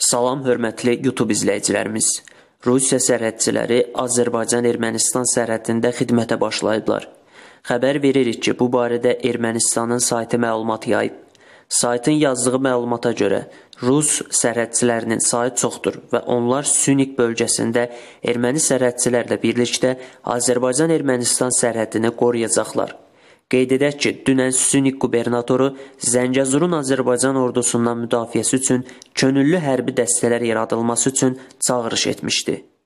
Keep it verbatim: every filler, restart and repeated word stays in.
Salam hörmətli YouTube izləyicilərimiz. Rusiya sərhədçiləri Azərbaycan-Ermənistan sərhədində xidmətə başlayıblar. Xəbər veririk ki, bu barədə Ermənistanın saytı məlumat yayıb. Saytın yazdığı məlumata görə, Rus sərhədçilərinin sayı çoxdur və onlar Sünik bölgəsində erməni sərhədçilərlə birlikdə Azərbaycan-Ermənistan sərhədini qoruyacaqlar. Qeyd edək ki, dünən Sünik qubernatoru Zəngəzurun Azərbaycan ordusundan müdafiəsi üçün könüllü hərbi dəstələr yaradılması üçün çağırış etmişdi.